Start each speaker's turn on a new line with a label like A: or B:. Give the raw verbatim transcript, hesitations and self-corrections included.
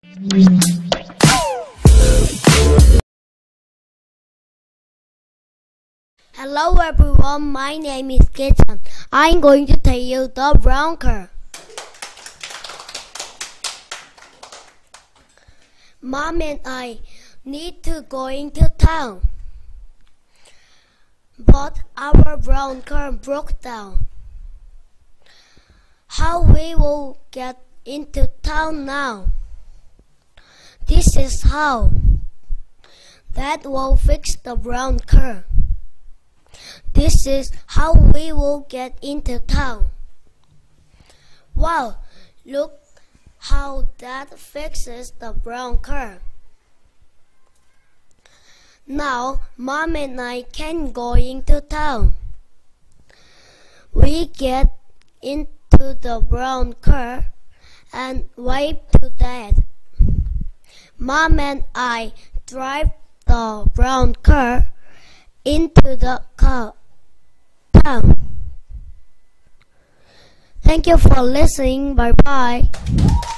A: Hello everyone, my name is Kitan. I'm going to tell you the brown car. Mom and I need to go into town, but our brown car broke down. How we will get into town now? This is how. That will fix the brown car. This is how we will get into town. Wow, look how that fixes the brown car. Now, Mom and I can go into town. We get into the brown car and wave to Dad. Mom and I drive the brown car into the car town. Thank you for listening. Bye bye.